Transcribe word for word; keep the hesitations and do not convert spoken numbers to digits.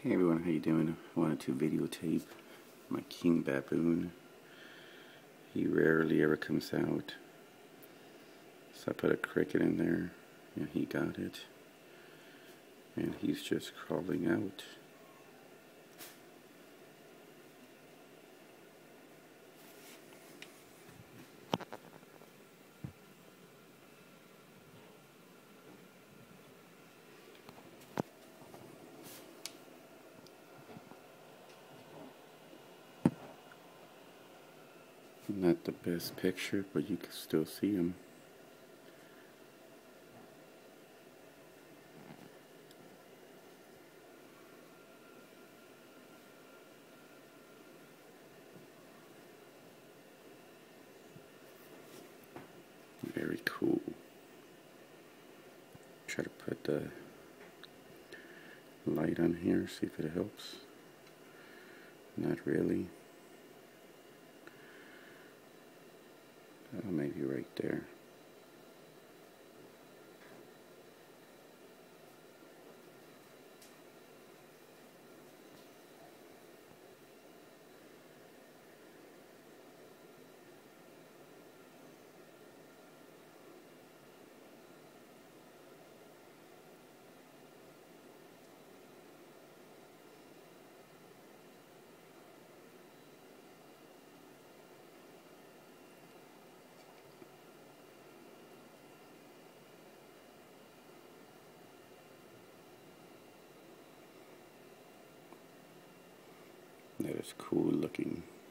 Hey everyone, how you doing? I wanted to videotape my King Baboon. He rarely ever comes out. So I put a cricket in there and he got it. And he's just crawling out. Not the best picture, but you can still see him. Very cool. Try to put the light on here, see if it helps. Not really. Oh, maybe right there. That is cool looking.